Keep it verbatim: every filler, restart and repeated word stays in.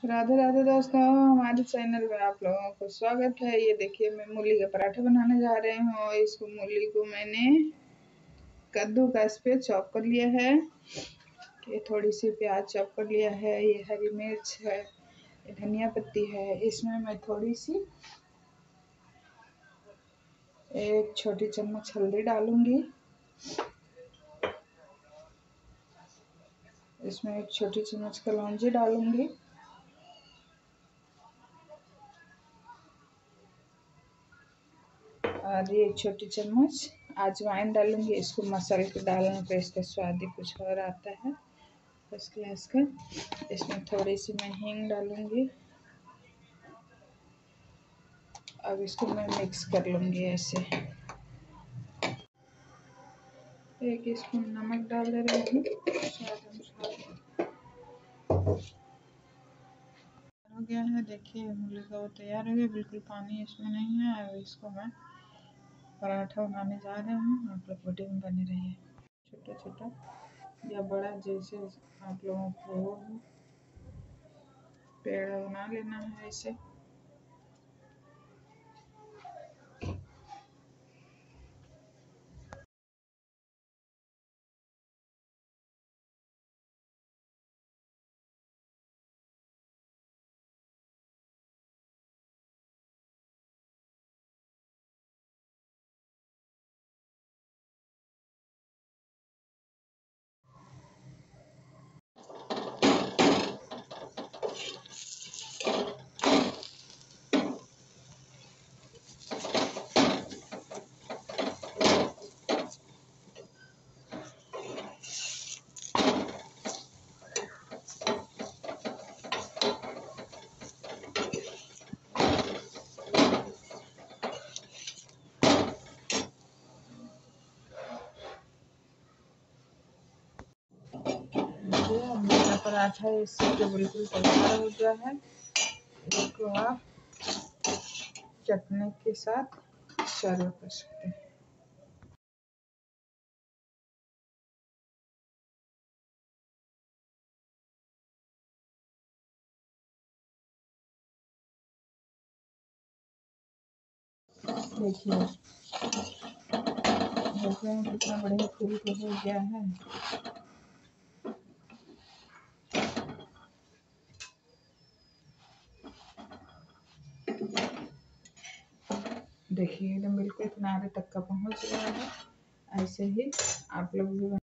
राधे राधे दोस्तों, हमारे चैनल में आप लोगों को स्वागत है। ये देखिए, मैं मूली के पराठे बनाने जा रही हूँ। इसको मूली को मैंने कद्दूकस पे चॉप कर लिया है। ये थोड़ी सी प्याज चॉप कर लिया है। ये हरी मिर्च है, ये धनिया पत्ती है। इसमें मैं थोड़ी सी एक छोटी चम्मच हल्दी डालूंगी। इसमें एक छोटी चम्मच कलौंजी डालूंगी। और ये एक छोटी चम्मच अजवाइन डालूंगी। इसको मसल के डालने पे इसका स्वाद ही कुछ और आता है, फर्स्ट क्लास का। इसमें थोड़ी सी मैं हींग डालूंगी। अब इसको मैं मिक्स कर लूंगी ऐसे। एक स्पून नमक डाल दे रही हूँ स्वाद अनुसार। हो गया है, देखिए मूली का वो तैयार हो गया, बिल्कुल पानी इसमें नहीं है। अब इसको मैं पराठा बनाने जा रही हूँ। आप लोग वीडियो में बने रहिए। छोटा छोटा या बड़ा जैसे आप लोगों को पेड़ा बना लेना है ऐसे। मेरा पराठा इससे बिल्कुल तैयार हो गया है। इसको आप चटनी के साथ सर्व कर सकते हैं। देखिए देखिए कितना बढ़िया फूल को हो गया है। देखिए एकदम बिल्कुल किनारे तक का पहुंच गया है। ऐसे ही आप लोग भी